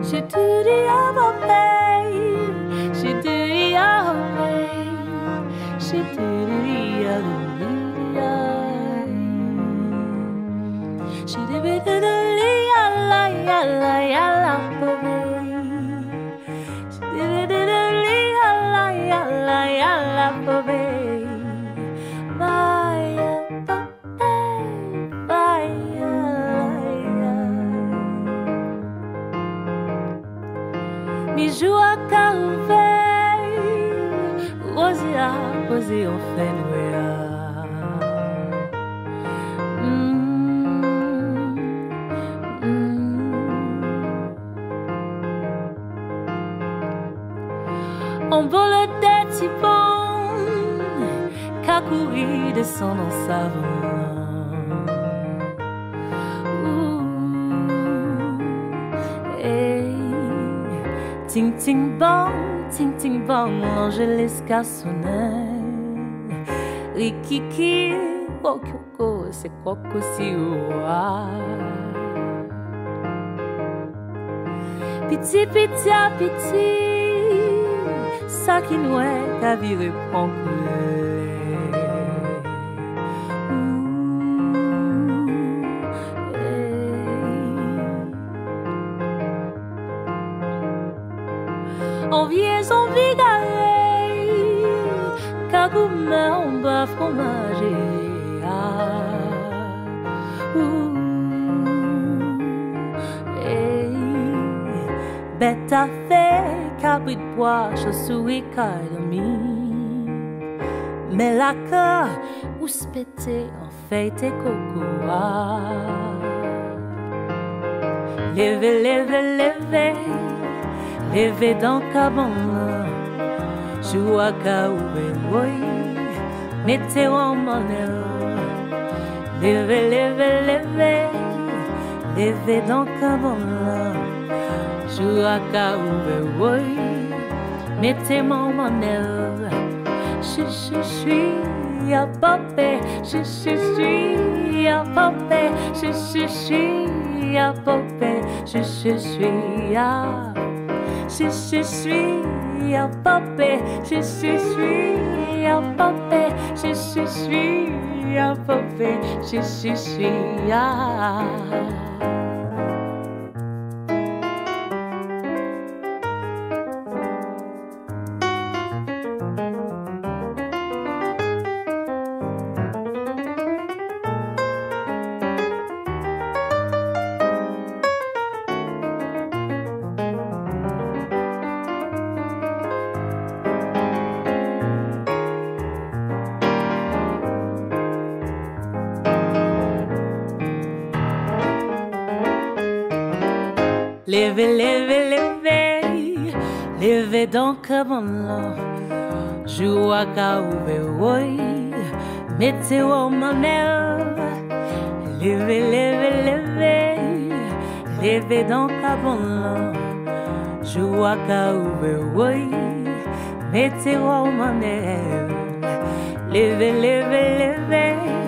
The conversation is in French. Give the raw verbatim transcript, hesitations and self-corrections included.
She do the other way. She do the other way. She do the other way. She do it the yalla yalla yalla way. She do it the yalla yalla yalla way. Bye bye mi joie calvé, Rosia, Rosia on fait nouéa. On vole des tipons, qu'a couru descend dans sa ting ting bong, ting ting bong, l'Angeles cassonnet. Rikiki, kokoko, c'est coco si oua. Piti piti a piti, ça qui nous est qu'à virer prend on vient son vigaré, cagoumé en bas fromage. Bête à fait, cabri de bois, chaussure et demi. Mais la cœur, où se pété en fait tes cocoa. Levez, levez, levez. Levez dans cabane, joue à caoué, oui, mettez en monnaie. Levez, levez, levez, levez dans cabane, joue à caoué, oui, mettez en monnaie. Je suis à popé, je suis à popé, je suis à popé, je suis à Je je suis un popé, je je suis un popé, je je suis un popé, je je suis un. Levez, levez, levez, levez donc mon nom. Joue à caoué, oui, mettez au monnaie. Levez, levez, levez, levez donc mon nom. Joue à caoué, oui, mettez au monnaie. Levez, levez, levez.